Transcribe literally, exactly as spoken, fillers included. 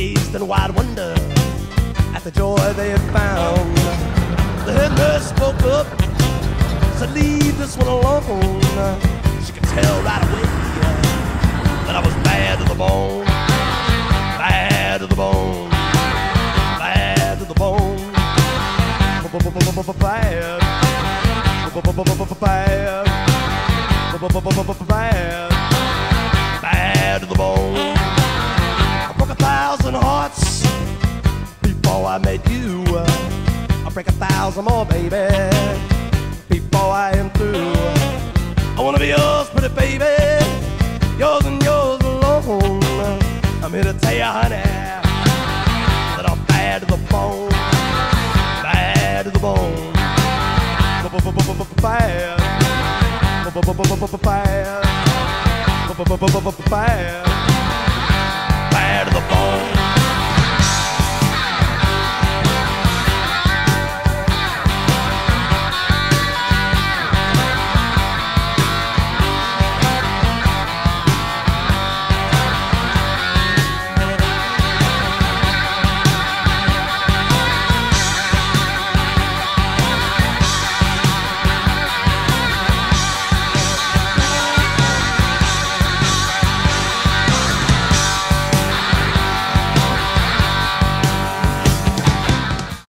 gazed in wide wonder at the joy they had found. The head nurse spoke up, said, leave this one alone. She could tell right away that I was bad to the bone, bad to the bone, bad to the bone, bad, bad, bad, bad to the bone. I broke a thousand hearts before I met you. I'll break a thousand more, baby, before I am through. I wanna be yours, pretty baby, yours and yours alone. I'm here to tell you, honey, that I'm bad to the bone, bad to the bone, bad, bad, bad, bad to the bone.